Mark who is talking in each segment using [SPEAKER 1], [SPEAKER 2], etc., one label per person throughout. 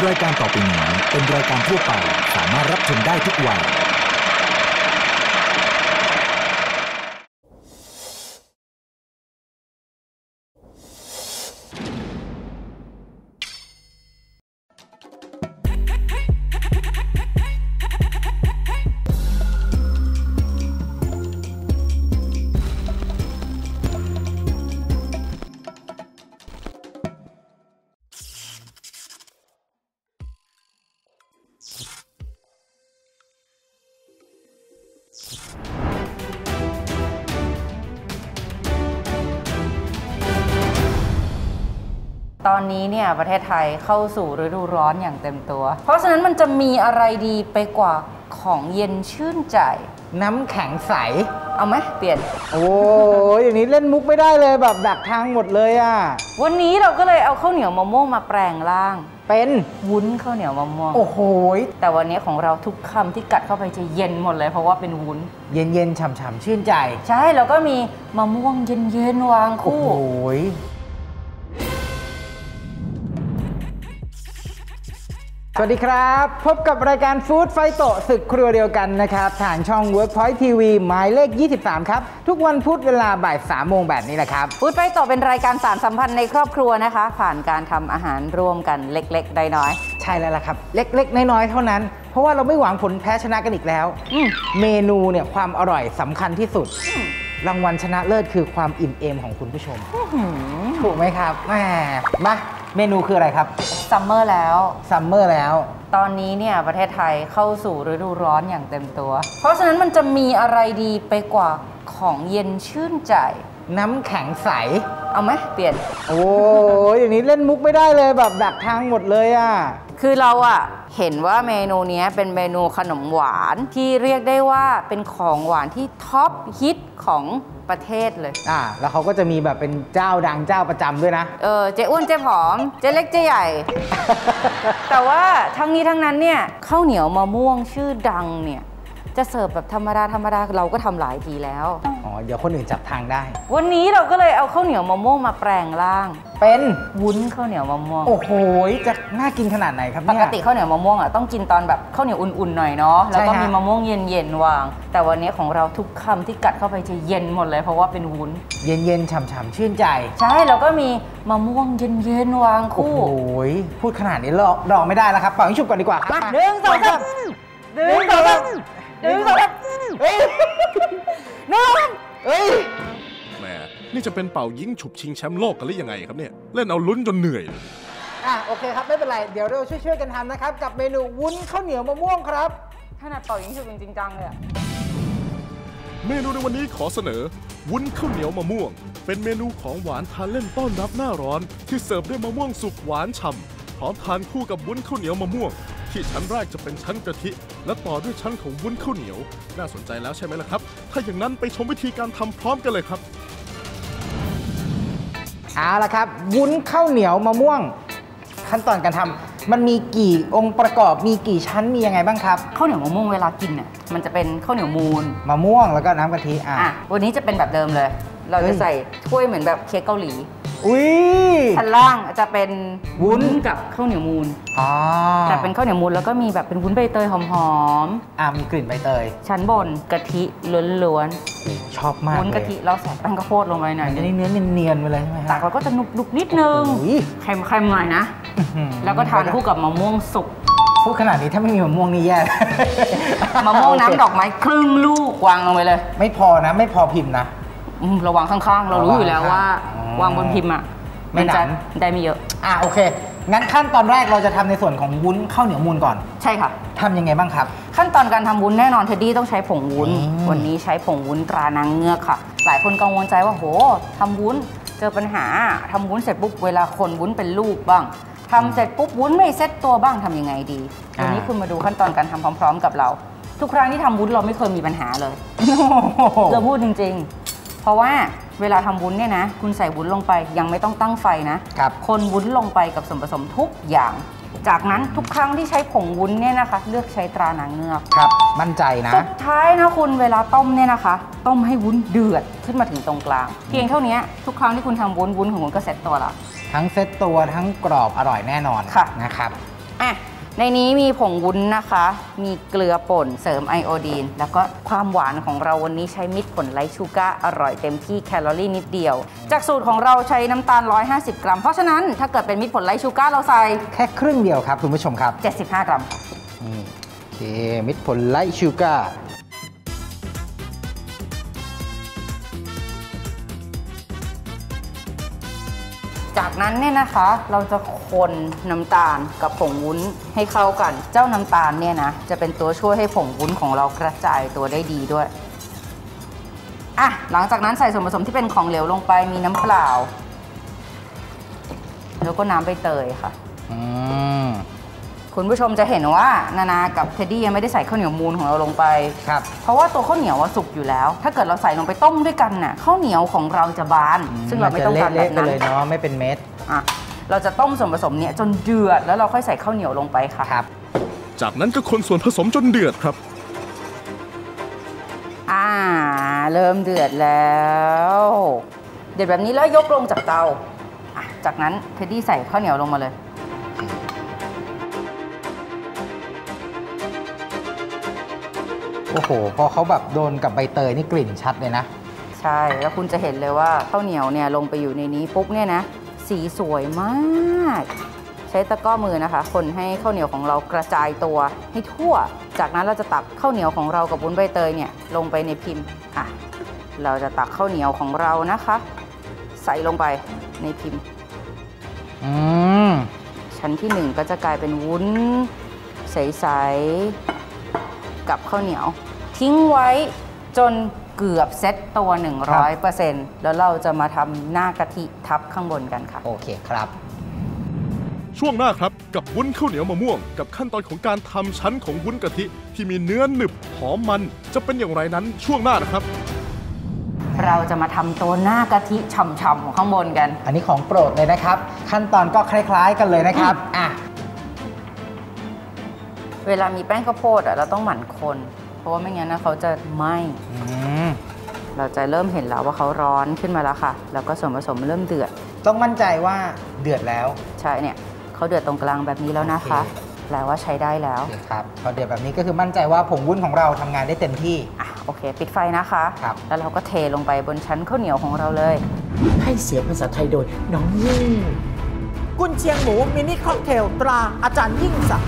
[SPEAKER 1] รายการต่อไปนี้เป็นรายการทั่วไปสามารถรับชมได้ทุกวัย
[SPEAKER 2] ตอนนี้เนี่ยประเทศไทยเข้าสู่ฤดูร้อนอย่างเต็มตัวเพราะฉะนั้นมันจะมีอะไรดีไปกว่าของเย็นชื่นใจ
[SPEAKER 3] น้ำแข็งใส
[SPEAKER 2] เอาไหมเปลี่ยน
[SPEAKER 3] โอ้ยอย่างนี้เล่นมุกไม่ได้เลยแบบดักทางหมดเลยอ่ะ
[SPEAKER 2] วันนี้เราก็เลยเอาข้าวเหนียวมะม่วงมาแปลงร่าง
[SPEAKER 3] เป็น
[SPEAKER 2] วุ้นข้าวเหนียวมะม่วง
[SPEAKER 3] โอ้โห
[SPEAKER 2] แต่วันนี้ของเราทุกคำที่กัดเข้าไปจะเย็นหมดเลยเพราะว่าเป็นวุ้น
[SPEAKER 3] เย็นๆฉ่ำๆชื่นใจ
[SPEAKER 2] ใช่แล้วก็มีมะม่วงเย็นๆวางคู่
[SPEAKER 3] โอ้ยสวัสดีครับพบกับรายการฟู้ดไฟโตะศึกครัวเดียวกันนะครับทางช่อง Workpoint TV หมายเลข 23 ครับทุกวันพุธเวลาบ่าย 3 โมงแบบนี้แหละครับ
[SPEAKER 2] ฟู้ดไฟโตะเป็นรายการสานสัมพันธ์ในครอบครัวนะคะผ่านการทำอาหารร่วมกันเล็กๆน้อย
[SPEAKER 3] ๆใช่แล้วล่ะครับเล็กๆน้อยๆเท่านั้นเพราะว่าเราไม่หวังผลแพ้ชนะกันอีกแล้วเมนูเนี่ยความอร่อยสำคัญที่สุดรางวัลชนะเลิศคือความอิ่มเอมของคุณผู้ชมถูกไหมครับแหมมาเมนูคืออะไรครับ
[SPEAKER 2] ซัมเมอร์แล้วตอนนี้เนี่ยประเทศไทยเข้าสู่ฤดูร้อนอย่างเต็มตัวเพราะฉะนั้นมันจะมีอะไรดีไปกว่าของเย็นชื่นใจ
[SPEAKER 3] น้ำแข็งใส
[SPEAKER 2] เอาไหมเปลี่ยน
[SPEAKER 3] โอ้ยอย่างนี้เล่นมุกไม่ได้เลยแบบดักทางหมดเลยอ่ะ
[SPEAKER 2] คือเราอะเห็นว่าเมนูนี้เป็นเมนูขนมหวานที่เรียกได้ว่าเป็นของหวานที่ท็อปฮิตของประเทศเลย
[SPEAKER 3] แล้วเขาก็จะมีแบบเป็นเจ้าดังเจ้าประจำด้วยนะ
[SPEAKER 2] เจ๊อ้วนเจ๊ผอมเจ๊เล็กเจ๊ใหญ่ แต่ว่าทั้งนี้ทั้งนั้นเนี่ยข้าวเหนียวมะม่วงชื่อดังเนี่ยจะเสิร์ฟแบบธรรมดาเราก็ทำหลายทีแล้ว
[SPEAKER 3] เดี๋ยวคนอื่นจับทางได้
[SPEAKER 2] วันนี้เราก็เลยเอาข้าวเหนียวมะม่วงมาแปลงร่าง
[SPEAKER 3] เป็น
[SPEAKER 2] วุ้นข้าวเหนียวมะม่วง
[SPEAKER 3] โอ้โหจะน่ากินขนาดไหนครับเนี่ย
[SPEAKER 2] ปกติข้าวเหนียวมะม่วงอ่ะต้องกินตอนแบบข้าวเหนียวอุ่นๆหน่อยเนาะแล้วก็มีมะม่วงเย็นๆวางแต่วันนี้ของเราทุกคำที่กัดเข้าไปจะเย็นหมดเลยเพราะว่าเป็นวุ้น
[SPEAKER 3] เย็นๆฉ่ำๆชื่นใจ
[SPEAKER 2] ใช่แล้วก็มีมะม่วงเย็นๆวางคู่
[SPEAKER 3] โอ้ยพูดขนาดนี้รอไม่ได้แล้วครับเป่าให้ฉุบก่อนดีกว่า
[SPEAKER 2] 1 2 3 1 2 3 1 2 3เฮ้ย
[SPEAKER 1] แหมนี่จะเป็นเป่ายิงฉุบชิงแชมป์โลกกันหรือยังไงครับเนี่ยเล่นเอาลุ้นจนเหนื่อย
[SPEAKER 3] โอเคครับไม่เป็นไรเดี๋ยวเราช่วยกันทำนะครับกับเมนูวุ้นข้าวเหนียวมะม่วงครับ
[SPEAKER 2] ขนาดเป่ายิงฉุบจริงจังเลยอะ
[SPEAKER 1] เมนูในวันนี้ขอเสนอวุ้นข้าวเหนียวมะม่วงเป็นเมนูของหวานทานเล่นต้อนรับหน้าร้อนที่เสิร์ฟด้วยมะม่วงสุกหวานฉ่ำพร้อมทานคู่กับวุ้นข้าวเหนียวมะม่วงที่ชั้นแรกจะเป็นชั้นกะทิและต่อด้วยชั้นของวุ้นข้าวเหนียวน่าสนใจแล้วใช่ไหมล่ะครับถ้าอย่างนั้นไปชมวิธีการทำพร้อมกันเลยครับ
[SPEAKER 3] เอาละครับวุ้นข้าวเหนียวมะม่วงขั้นตอนการทำมันมีกี่องค์ประกอบมีกี่ชั้นมียังไงบ้างครับ
[SPEAKER 2] ข้าวเหนียวมะม่วงเวลากินเนี่ยมันจะเป็นข้าวเหนียวมูน
[SPEAKER 3] มะม่วงแล้วก็น้ำกะทิ
[SPEAKER 2] วันนี้จะเป็นแบบเดิมเลยเราจะใส่ถ้วยเหมือนแบบเค้กเกาหลีชั้นล่างจะเป็นวุ้นกับข้าวเหนียวมูนแต่เป็นข้าวเหนียวมูนแล้วก็มีแบบเป็นวุ้นใบเตยหอม
[SPEAKER 3] ๆมีกลิ่นใบเตย
[SPEAKER 2] ชั้นบนกะทิล้วน
[SPEAKER 3] ๆชอบมาก
[SPEAKER 2] วุ้นกะทิเราใส่แป้งข้าวโพดลงไปหน่อย
[SPEAKER 3] จะได้เนื้อเนียนๆไปเลยใช่ไหม
[SPEAKER 2] ตักเราก็จะนุบๆนิดนึงเค็มๆหน่อยนะแล้วก็ทานคู่กับมะม่วงสุก
[SPEAKER 3] พูดขนาดนี้ถ้าไม่มีมะม่วงนี่แย่
[SPEAKER 2] มะม่วงน้ำดอกไม้ครึ่งลูกวางลงไปเลย
[SPEAKER 3] ไม่พอนะไม่พอพิมพ์นะ
[SPEAKER 2] ระวังข้างๆเรารู้อยู่แล้วว่าวางบนพิมพ์มันจะได้ไม่เยอะ
[SPEAKER 3] โอเคงั้นขั้นตอนแรกเราจะทำในส่วนของวุ้นข้าวเหนียวมูนก่อน
[SPEAKER 2] ใช่ค่ะ
[SPEAKER 3] ทำยังไงบ้างครับ
[SPEAKER 2] ขั้นตอนการทำวุ้นแน่นอนเท็ดดี้ต้องใช้ผงวุ้นวันนี้ใช้ผงวุ้นตรานางเงือกค่ะหลายคนกังวลใจว่าโหทำวุ้นเจอปัญหาทำวุ้นเสร็จปุ๊บเวลาคนวุ้นเป็นลูกบ้างทำเสร็จปุ๊บวุ้นไม่เซ็ตตัวบ้างทำยังไงดีวันนี้คุณมาดูขั้นตอนการทำพร้อมๆกับเราทุกครั้งที่ทำวุ้นเราไม่เคยมีปัญหาเลยเราพูดจริงๆเพราะว่าเวลาทำวุ้นเนี่ยนะคุณใส่วุ้นลงไปยังไม่ต้องตั้งไฟนะคนวุ้นลงไปกับส่วนผสมทุกอย่างจากนั้นทุกครั้งที่ใช้ผงวุ้นเนี่ยนะคะเลือกใช้ตรานางเงือก
[SPEAKER 3] ครับมั่นใจนะ
[SPEAKER 2] สุดท้ายนะคุณเวลาต้มเนี่ยนะคะต้มให้วุ้นเดือดขึ้นมาถึงตรงกลางเพียงเท่านี้ทุกครั้งที่คุณทำวุ้นของคุณก็เซ็ตตัวละ
[SPEAKER 3] ทั้งเซ็ตตัวทั้งกรอบอร่อยแน่นอนนะครับ
[SPEAKER 2] ในนี้มีผงวุ้นนะคะ มีเกลือป่นเสริมไอโอดีนแล้วก็ความหวานของเราวันนี้ใช้มิตรผลไลท์ชูการ์อร่อยเต็มที่แคลอรี่นิดเดียวจากสูตรของเราใช้น้ำตาล150 กรัมเพราะฉะนั้นถ้าเกิดเป็นมิตรผลไลท์ชูการ์เราใส่
[SPEAKER 3] แค่ครึ่งเดียวครับคุณผู้ชมครับ
[SPEAKER 2] 75 กรัม
[SPEAKER 3] โอเคมิตรผลไลท์ชูการ์
[SPEAKER 2] จากนั้นเนี่ยนะคะเราจะคนน้ำตาลกับผงวุ้นให้เข้ากันเจ้าน้ำตาลเนี่ยนะจะเป็นตัวช่วยให้ผงวุ้นของเรากระจายตัวได้ดีด้วยหลังจากนั้นใส่ส่วนผสมที่เป็นของเหลวลงไปมีน้ำเปล่าแล้วก็น้ำใบเตยค่ะคุณผู้ชมจะเห็นว่านานากับเท็ดดี้ยังไม่ได้ใส่ข้าวเหนียวมูนของเราลงไป
[SPEAKER 3] ครับ
[SPEAKER 2] เพราะว่าตัวข้าวเหนียวสุกอยู่แล้วถ้าเกิดเราใส่ลงไปต้มด้วยกันน่ะข้าวเหนียวของเราจะบานซึ่งเราไม่ต้องการแบบนั้น
[SPEAKER 3] เลยเนาะไม่เป็นเม็ด
[SPEAKER 2] เราจะต้มส่วนผสมเนี่ยจนเดือดแล้วเราค่อยใส่ข้าวเหนียวลงไปค่ะ
[SPEAKER 3] ครับ
[SPEAKER 1] จากนั้นก็คนส่วนผสมจนเดือดครับ
[SPEAKER 2] เริ่มเดือดแล้วเดือดแบบนี้แล้วยกลงจากเตาจากนั้นเท็ดดี้ใส่ข้าวเหนียวลงมาเลย
[SPEAKER 3] โอ้โหพอเขาแบบโดนกับใบเตยนี่กลิ่นชัดเลยนะ
[SPEAKER 2] ใช่แล้วคุณจะเห็นเลยว่าข้าวเหนียวเนี่ยลงไปอยู่ในนี้ปุ๊บเนี่ยนะสีสวยมากใช้ตะกร้อมือนะคะคนให้ข้าวเหนียวของเรากระจายตัวให้ทั่วจากนั้นเราจะตักข้าวเหนียวของเรากับวุ้นใบเตยเนี่ยลงไปในพิมพ์เราจะตักข้าวเหนียวของเรานะคะใส่ลงไปในพิมพ์ชั้นที่1ก็จะกลายเป็นวุ้นใสๆกับข้าวเหนียวทิ้งไว้จนเกือบเซ็ตตัว 100% แล้วเราจะมาทำหน้ากะทิทับข้างบนกันค่ะ
[SPEAKER 3] โอเคครับ
[SPEAKER 1] ช่วงหน้าครับกับวุ้นข้าวเหนียวมะม่วงกับขั้นตอนของการทำชั้นของวุ้นกะทิที่มีเนื้อหนึบหอมมันจะเป็นอย่างไรนั้นช่วงหน้านะครับ
[SPEAKER 2] เราจะมาทำตัวหน้ากะทิฉ่ำๆของข้างบนกัน
[SPEAKER 3] อันนี้ของโปรดเลยนะครับขั้นตอนก็คล้ายๆกันเลยนะครับ
[SPEAKER 2] เวลามีแป้งข้าวโพดเราต้องหมั่นคนเพราะว่าไม่งั้นนะเขาจะไหม้เราจะเริ่มเห็นแล้วว่าเขาร้อนขึ้นมาแล้วค่ะแล้วก็ส่วนผสมเริ่มเดือด
[SPEAKER 3] ต้องมั่นใจว่าเดือดแล้ว
[SPEAKER 2] ใช่เนี่ยเขาเดือดตรงกลางแบบนี้แล้วนะคะแปลว่าใช้ได้แล้ว
[SPEAKER 3] ครับพอเดือดแบบนี้ก็คือมั่นใจว่าผงวุ้นของเราทำงานได้เต็มที่
[SPEAKER 2] โอเคปิดไฟนะคะแล้วเราก็เทลงไปบนชั้นข้าวเหนียวของเราเลย
[SPEAKER 4] ให้เสียงภาษาไทยโดยน้องยิ่งกุนเชียงหมูมินิค็อกเทลตราอาจารย์ยิ่งศักดิ์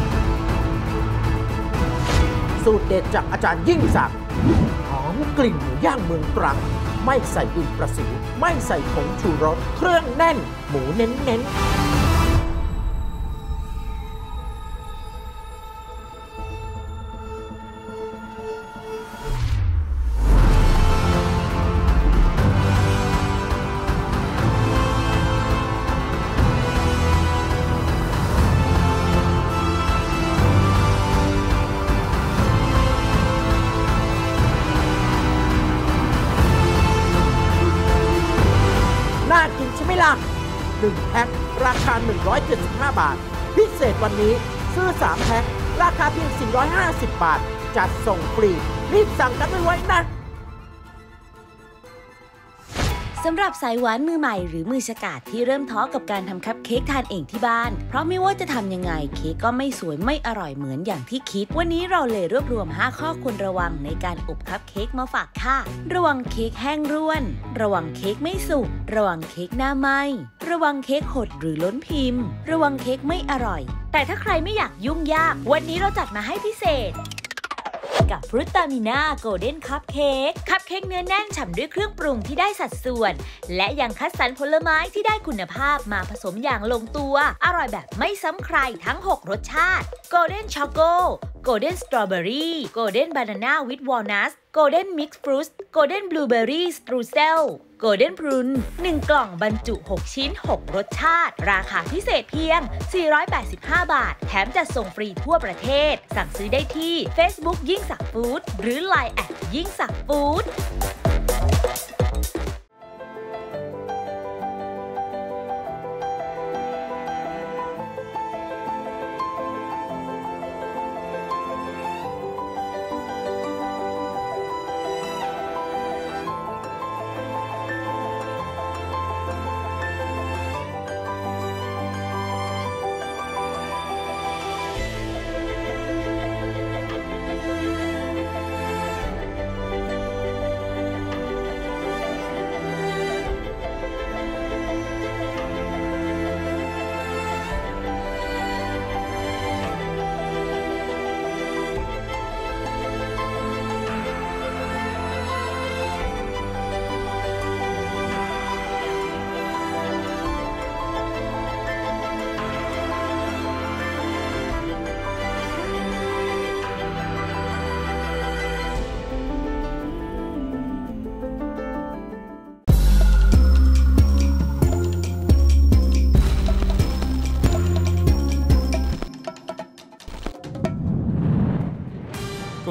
[SPEAKER 4] สูตรเด็ดจากอาจารย์ยิ่งศักดิ์หอมกลิ่นหมูย่างเมืองตรังไม่ใส่ดินประสิวไม่ใส่ผงชูรสเครื่องแน่นหมูเน้นๆกินใช่ไหมล่ะ1แพ็คราคา175 บาทพิเศษวันนี้ซื้อ3แพ็คราคาเพียง450 บาทจัดส่งฟรีรีบสั่งกันไว้นะ
[SPEAKER 5] สำหรับสายหวานมือใหม่หรือมือฉกาจที่เริ่มท้อกับการทำคัพเค้กทานเองที่บ้านเพราะไม่ว่าจะทำยังไงเค้กก็ไม่สวยไม่อร่อยเหมือนอย่างที่คิดวันนี้เราเลยรวบรวม5ข้อควรระวังในการอบคัพเค้กมาฝากค่ะระวังเค้กแห้งร่วนระวังเค้กไม่สุกระวังเค้กหน้าไหม้ระวังเค้กหดหรือล้นพิมพ์ระวังเค้กไม่อร่อยแต่ถ้าใครไม่อยากยุ่งยากวันนี้เราจัดมาให้พิเศษกับฟรุตตามิน่าโกลเด้นคัพเค้กเนื้อแน่นฉ่ำด้วยเครื่องปรุงที่ได้สัดส่วนและยังคัดสรรผลไม้ที่ได้คุณภาพมาผสมอย่างลงตัวอร่อยแบบไม่ซ้ำใครทั้ง6รสชาติโกลเด้นช็อกโกโกลเด้นสตรอเบอรี่โกลเด้นบานาน่าวิดวอลนัทโกลเด้นมิกซ์ฟรุตโกลเด้นบลูเบอรี่สตรูเซลโกลเด้นพรุน1กล่องบรรจุ6ชิ้น6รสชาติราคาพิเศษเพียง485 บาทแถมจัดส่งฟรีทั่วประเทศสั่งซื้อได้ที่ Facebook ยิ่งศักดิ์ฟู้ดหรือ LINE@ ยิ่งศักดิ์ฟู้ด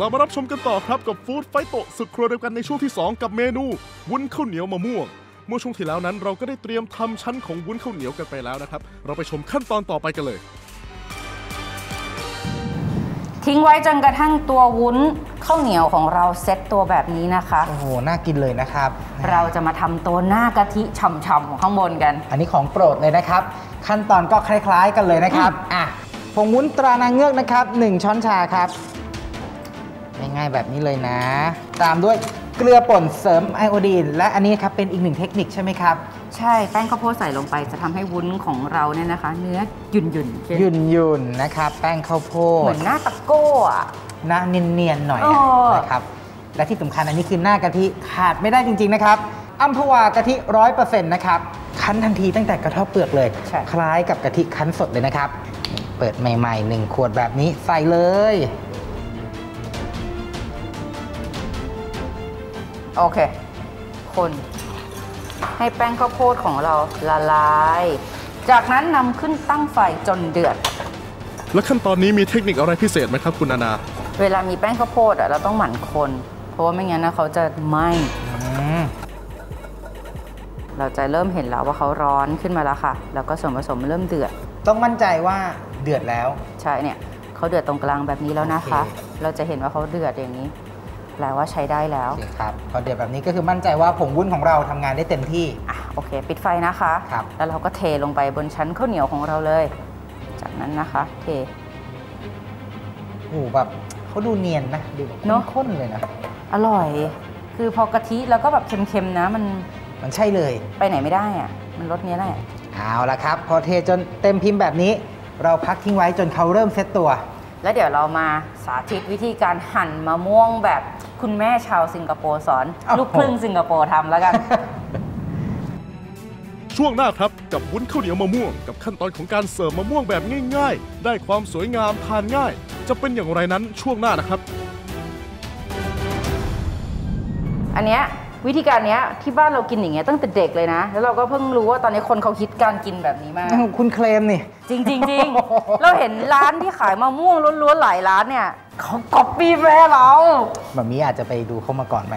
[SPEAKER 1] ลับมารับชมกันต่อครับกับฟู้ดไฟโตศึกครัวเดียวกันในช่วงที่2กับเมนูวุ้นข้าวเหนียวมะม่วงเมื่อช่วงที่แล้วนั้นเราก็ได้เตรียมทำชั้นของวุ้นข้าวเหนียวกันไปแล้วนะครับเราไปชมขั้นตอนต่อไปกันเลย
[SPEAKER 2] ทิ้งไว้จนกระทั่งตัววุ้นข้าวเหนียวของเราเซ็ตตัวแบบนี้นะคะ
[SPEAKER 3] โอ้โหน่ากินเลยนะครับ
[SPEAKER 2] เราจะมาทำตัวหน้ากะทิฉ่ำๆของข้างบนกัน
[SPEAKER 3] อันนี้ของโปรดเลยนะครับขั้นตอนก็คล้ายๆกันเลยนะครับผงวุ้นตรานางเงือกนะครับ1ช้อนชาครับง่ายๆแบบนี้เลยนะตามด้วยเกลือป่นเสริมไอโอดีนและอันนี้ครับเป็นอีก1เทคนิคใช่ไหมครับ
[SPEAKER 2] ใช่แป้งข้าวโพดใส่ลงไปจะทำให้วุ้นของเราเนี่ยนะคะเนื้อหยุ่น
[SPEAKER 3] นะครับแป้งข้าวโพด
[SPEAKER 2] เหมือนหน้าตะโก้อะ
[SPEAKER 3] หน้าเนียนๆหน่อยนะครับและที่สำคัญอันนี้คือหน้ากะทิขาดไม่ได้จริงๆนะครับอัมพวากะทิ 100% นะครับคั้นทันทีตั้งแต่กระเทาะเปลือกเลยคล้ายกับกะทิคั้นสดเลยนะครับเปิดใหม่ๆ1ขวดแบบนี้ใส่เลย
[SPEAKER 2] โอเคคนให้แป้งข้าวโพดของเราละลายจากนั้นนำขึ้นตั้งไฟจนเดือด
[SPEAKER 1] และขั้นตอนนี้มีเทคนิคอะไรพิเศษไหมครับคุณอาณา
[SPEAKER 2] เวลามีแป้งข้าวโพดเราต้องหมั่นคนเพราะว่าไม่งั้นนะเขาจะไหม้เราจะเริ่มเห็นแล้วว่าเขาร้อนขึ้นมาแล้วค่ะแล้วก็ส่วนผสมเริ่มเดือด
[SPEAKER 3] ต้องมั่นใจว่าเดือดแล้ว
[SPEAKER 2] ใช่เนี่ยเขาเดือดตรงกลางแบบนี้แล้วนะคะเราจะเห็นว่าเขาเดือดอย่างนี้แปลว่าใช้ได้แล้ว
[SPEAKER 3] ครับพอเดือดแบบนี้ก็คือมั่นใจว่าผงวุ้นของเราทำงานได้เต็มที่
[SPEAKER 2] โอเคปิดไฟนะคะแล้วเราก็เทลงไปบนชั้นข้าวเหนียวของเราเลยจากนั้นนะคะเท
[SPEAKER 3] โอ้แบบเขาดูเนียนนะดูแบบข้นเลยนะ
[SPEAKER 2] อร่อยคือพอกะทิแล้วก็แบบเค็มๆนะ
[SPEAKER 3] มันใช่เลย
[SPEAKER 2] ไปไหนไม่ได้อะมันรสนี้แหละ
[SPEAKER 3] เอาละครับพอเทจนเต็มพิมพ์แบบนี้เราพักทิ้งไว้จนเขาเริ่มเซตตัว
[SPEAKER 2] แล้วเดี๋ยวเรามาสาธิตวิธีการหั่นมะม่วงแบบคุณแม่ชาวสิงคโปร์สอนลูกครึ่งสิงคโปร์ทำแล้วกัน
[SPEAKER 1] ช่วงหน้าครับกับวุ้นข้าวเหนียวมะม่วงกับขั้นตอนของการเสิร์ฟมะม่วงแบบง่ายๆได้ความสวยงามทานง่ายจะเป็นอย่างไรนั้นช่วงหน้านะครับ
[SPEAKER 2] อันเนี้ยวิธีการนี้ที่บ้านเรากินอย่างเงี้ยตั้งแต่เด็กเลยนะแล้วเราก็เพิ่งรู้ว่าตอนนี้คนเขาคิดการกินแบบนี้มาก
[SPEAKER 3] คุณเคลมนี่
[SPEAKER 2] จริงเราเห็นร้านที่ขายมะม่วงล้วนๆหลายร้านเนี่ยเขาก๊อปปี้แม่เรา
[SPEAKER 3] แบบนี้อาจจะไปดูเขามาก่อนไหม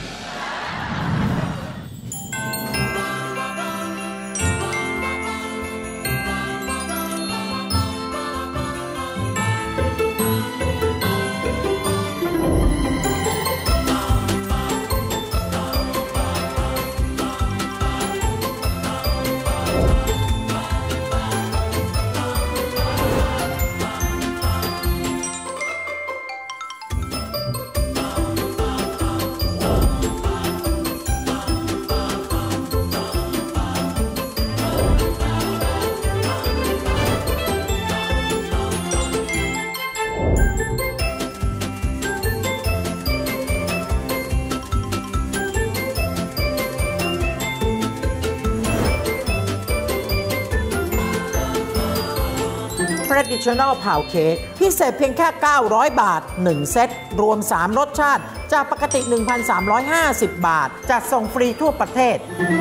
[SPEAKER 4] Traditional Pound Cake พิเศษเพียงแค่900 บาท1เซตรวม3รสชาติจากปกติ 1,350 บาทจัดส่งฟรีทั่วประเทศ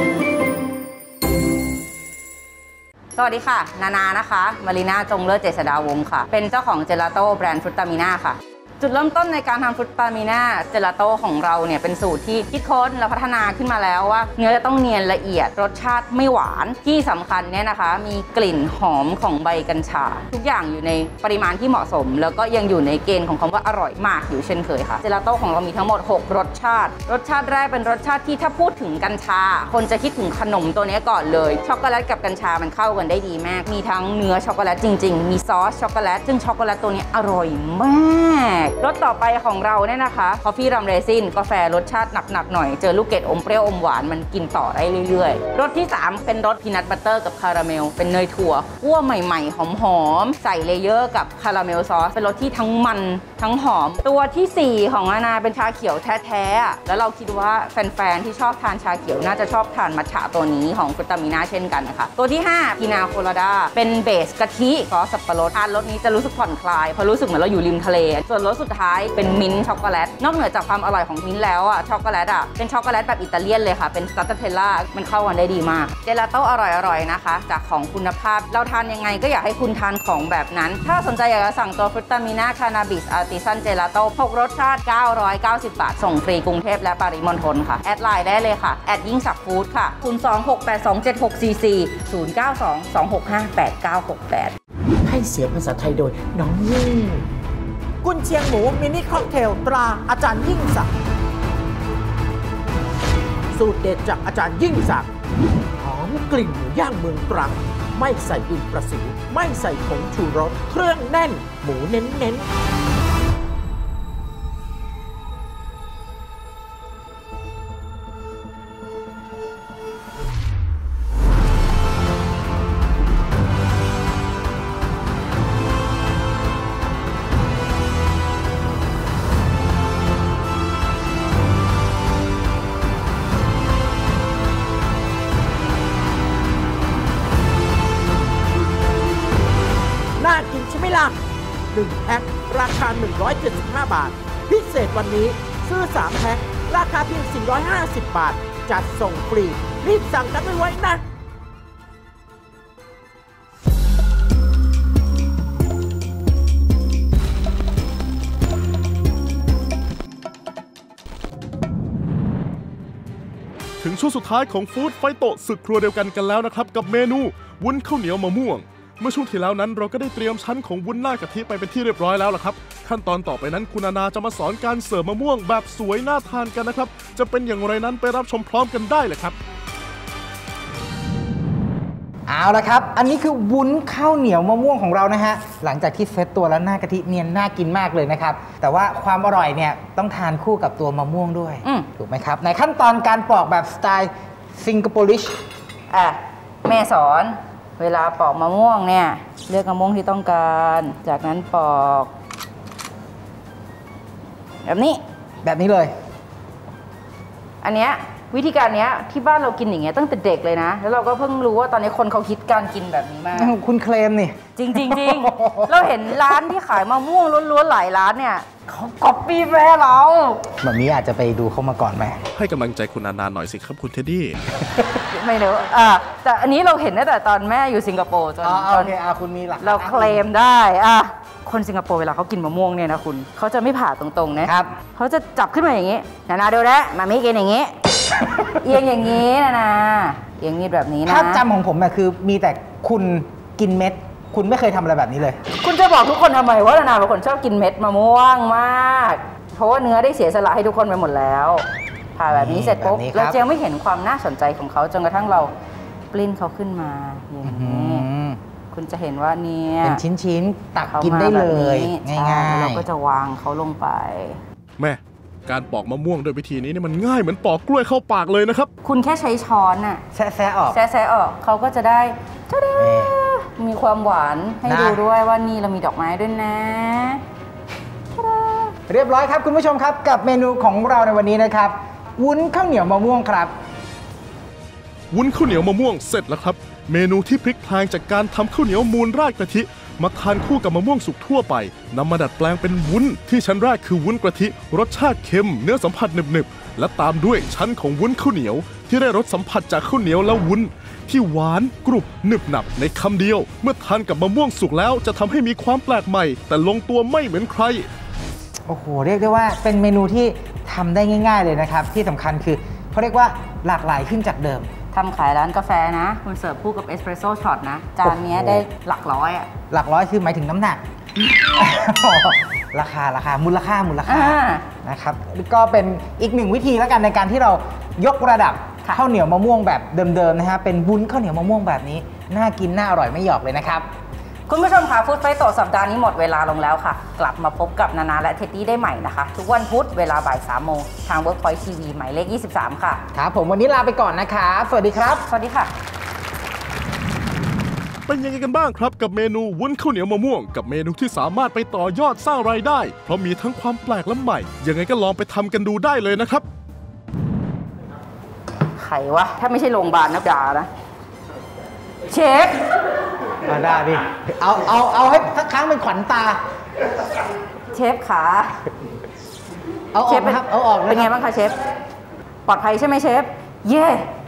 [SPEAKER 2] สวัสดีค่ะนานะคะมารีนาจงเลิศเจษฎาวงศ์ค่ะเป็นเจ้าของเจลาโต้แบรนด์ฟรุตตามิน่าค่ะจุดเริ่มต้นในการทำฟรุตตามิน่าเจลาโต้ของเราเนี่ยเป็นสูตรที่คิดค้นและพัฒนาขึ้นมาแล้วว่าเนื้อจะต้องเนียนละเอียดรสชาติไม่หวานที่สำคัญเนี่ยนะคะมีกลิ่นหอมของใบกัญชาทุกอย่างอยู่ในปริมาณที่เหมาะสมแล้วก็ยังอยู่ในเกณฑ์ของคำว่าอร่อยมากอยู่เช่นเคยค่ะเจลาโต้ของเรามีทั้งหมด6รสชาติรสชาติแรกเป็นรสชาติที่ถ้าพูดถึงกัญชาคนจะคิดถึงขนมตัวนี้ก่อนเลยช็อกโกแลตกับกัญชามันเข้ากันได้ดีมากมีทั้งเนื้อช็อกโกแลตจริงๆมีซอสช็อกโกแลตซึ่งช็อกโกแลตตัวนี้อร่อยมากรสต่อไปของเราเนี่ยนะคะคอฟฟี่รัมเรซินกาแฟรสชาติหนักๆหน่อยเจอลูกเกดอมเปรี้ยวอมหวานมันกินต่อได้เรื่อยๆรสที่3เป็นรสพีนัทบัตเตอร์กับคาราเมลเป็นเนยถั่วคั่วใหม่ๆหอมๆใส่เลเยอร์กับคาราเมลซอสเป็นรสที่ทั้งมันทั้งหอมตัวที่4ของอาณาเป็นชาเขียวแท้ๆแล้วเราคิดว่าแฟนๆที่ชอบทานชาเขียวน่าจะชอบทานมัทฉะตัวนี้ของฟรุตตามิน่าเช่นกันนะคะตัวที่5พีนาโคลาดาเป็นเบสกะทิซอสสับปะรดทานรสนี้จะรู้สึกผ่อนคลายเพราะรู้สึกเหมือนเราอยู่ริมทะเลส่วนรสสสุดท้ายเป็นมิ้นท์ช็อกโกแลตนอกเหนือจากความอร่อยของมิ้นท์แล้วอ่ะช็อกโกแลตอ่ะเป็นช็อกโกแลตแบบอิตาเลียนเลยค่ะเป็นสตาร์เทลล่ามันเข้ากันได้ดีมากเจลาโต้อร่อยๆนะคะจากของคุณภาพเราทานยังไงก็อยากให้คุณทานของแบบนั้นถ้าสนใจอยากจะสั่งตัวฟรุตตามิน่าคานาบิสอาร์ติซันเจลาโต้6รสชาติ990 บาทส่งฟรีกรุงเทพและปริมณฑลค่ะแอดไลน์ได้เลยค่ะแอดยิ่งศักดิ์ฟู้ดค่ะ026827644
[SPEAKER 4] ให้เสียงภาษาไทยโดยน้องยิ่งกุนเชียงหมูมินิค็อกเทลตราอาจารย์ยิ่งศักดิ์สูตรเด็ดจากอาจารย์ยิ่งศักดิ์หอมกลิ่นหมูย่างเมืองตรังไม่ใส่ดินประสิวไม่ใส่ผงชูรสเครื่องแน่นหมูเน้นๆน่ากินใช่ไหมล่ะ1แพ็คราคา175 บาทพิเศษวันนี้ซื้อ3แพ็คราคาเพียง450 บาทจัดส่งฟรีรีบสั่งกันไว้นะ
[SPEAKER 1] ถึงช่วงสุดท้ายของฟู้ดไฟโตะศึกครัวเดียวกันแล้วนะครับกับเมนูวุ้นข้าวเหนียวมะม่วงเมื่อช่วงที่แล้วนั้นเราก็ได้เตรียมชั้นของวุ้นหน้ากะทิไปเป็นที่เรียบร้อยแล้วล่ะครับขั้นตอนต่อไปนั้นคุณนานาจะมาสอนการเสิร์ฟมะม่วงแบบสวยน่าทานกันนะครับจะเป็นอย่างไรนั้นไปรับชมพร้อมกันได้เลยครับ
[SPEAKER 3] เอาละครับอันนี้คือวุ้นข้าวเหนียวมะม่วงของเรานะฮะหลังจากที่เซตตัวแล้วหน้ากะทิเนียนน่ากินมากเลยนะครับแต่ว่าความอร่อยเนี่ยต้องทานคู่กับตัวมะม่วงด้วยถูกไหมครับในขั้นตอนการปอกแบบสไตล์สิงคโปริช
[SPEAKER 2] แม่สอนเวลาปอกมะม่วงเนี่ยเลือกมะม่วงที่ต้องการจากนั้นปอกแบบนี้เลยอันเนี้ยวิธีการเนี้ยที่บ้านเรากินอย่างเงี้ยตั้งแต่เด็กเลยนะแล้วเราก็เพิ่งรู้ว่าตอนนี้คนเขาคิดการกินแบบนี้มาก
[SPEAKER 3] คุณเคลมนี่
[SPEAKER 2] จริงเราเห็นร้านที่ขายมะม่วงล้วนๆหลายร้านเนี่ยเขาก๊อปปี้แม่เรา
[SPEAKER 3] แบบนี้อาจจะไปดูเข้ามาก่อนไหม
[SPEAKER 1] ให้กำลังใจคุณนานาหน่อยสิครับคุณเท็ดดี้
[SPEAKER 2] ไม่รู้แต่อันนี้เราเห็นตั้งแต่ตอนแม่อยู่สิงคโปร์จน
[SPEAKER 3] โอเคคุณมีหลัก
[SPEAKER 2] เราเคลมได้คนสิงคโปร์เวลาเขากินมะม่วงเนี่ยนะคุณเขาจะไม่ผ่าตรงๆนะครับเขาจะจับขึ้นมาอย่างนี้นาดูนะมาไม่กินอย่างนี้เอียงอย่างนี้นะเอียงนิดแบบนี้นะ
[SPEAKER 3] ภาพจำของผมนะคือมีแต่คุณกินเม็ดคุณไม่เคยทำอะไรแบบนี้เลย
[SPEAKER 2] คุณจะบอกทุกคนทำไมว่านาเป็นคนชอบกินเม็ดมะม่วงมากเพราะว่าเนื้อได้เสียสละให้ทุกคนไปหมดแล้วผ่าแบบนี้เสร็จปุ๊บเราจะไม่เห็นความน่าสนใจของเขาจนกระทั่งเราปลิ้นเขาขึ้นมาอย่างนี้คุณจะเห็นว่าเนี่ย
[SPEAKER 3] เป็นชิ้นๆตักกินได้เลยง่ายๆ
[SPEAKER 2] เราก็จะวางเขาลงไป
[SPEAKER 1] แม่การปอกมะม่วงโดยวิธีนี้มันง่ายเหมือนปอกกล้วยเข้าปากเลยนะครับ
[SPEAKER 2] คุณแค่ใช้ช้อนน่ะ
[SPEAKER 3] แซะออก
[SPEAKER 2] เขาก็จะได้มีความหวานให้ดูด้วยว่านี่เรามีดอกไม้ด้วยนะ
[SPEAKER 3] เรียบร้อยครับคุณผู้ชมครับกับเมนูของเราในวันนี้นะครับวุ้นข้าวเหนียวมะม่วงครับ
[SPEAKER 1] วุ้นข้าวเหนียวมะม่วงเสร็จแล้วครับเมนูที่พลิกแพลงจากการทำข้าวเหนียวมูนราดกะทิมาทานคู่กับมะม่วงสุกทั่วไปนำมาดัดแปลงเป็นวุ้นที่ชั้นแรกคือวุ้นกะทิรสชาติเค็มเนื้อสัมผัสหนึบๆและตามด้วยชั้นของวุ้นข้าวเหนียวที่ได้รสสัมผัสจากข้าวเหนียวและวุ้นที่หวานกรุบหนึบหนับในคำเดียวเมื่อทานกับมะม่วงสุกแล้วจะทำให้มีความแปลกใหม่แต่ลงตัวไม่เหมือนใคร
[SPEAKER 3] โอ้โหเรียกได้ว่าเป็นเมนูที่ทำได้ง่ายๆเลยนะครับที่สำคัญคือเขาเรียกว่าหลากหลายขึ้นจากเดิม
[SPEAKER 2] ทำขายร้านกาแฟนะคุณเสิร์ฟคู่กับเอสเปรสโซ่ช็อตนะจานนี้ได้หลักร้อย
[SPEAKER 3] หลักร้อยคือหมายถึงน้ำหนัก ราคามูลค่านะครับก็เป็นอีกหนึ่งวิธีแล้วกันในการที่เรายกระดับข้าวเหนียวมะม่วงแบบเดิมๆนะฮะเป็นวุ้นข้าวเหนียวมะม่วงแบบนี้น่ากินน่าอร่อยไม่หยอกเลยนะครับ
[SPEAKER 2] คุณผู้ชมค่ะฟู้ดไฟโตสัปดาห์นี้หมดเวลาลงแล้วค่ะกลับมาพบกับนานาและเท็ดดี้ได้ใหม่นะคะทุกวันพุธเวลาบ่าย 3 โมงทาง Workpoint TV หมายเลข 23 ค่ะ
[SPEAKER 3] ครับผมวันนี้ลาไปก่อนนะคะสวัสดีครับ
[SPEAKER 2] สวัสดีค่ะ
[SPEAKER 1] เป็นยังไงกันบ้างครับกับเมนูวุ้นข้าวเหนียวมะม่วงกับเมนูที่สามารถไปต่อยอดสร้างรายได้เพราะมีทั้งความแปลกและใหม่ยังไงก็ลองไปทำกันดูได้เลยนะครับ
[SPEAKER 2] ใครวะถ้าไม่ใช่โรงพยาบาลนักด่านะเชฟ
[SPEAKER 3] ได้ดิเอาให้สักครั้งเป็นขวัญตา
[SPEAKER 2] เชฟขา
[SPEAKER 3] เอาออกนะครับเอาออกนะ
[SPEAKER 2] เป็นไงบ้างคะเชฟ ปลอดภัยใช่ไหมเชฟ เย่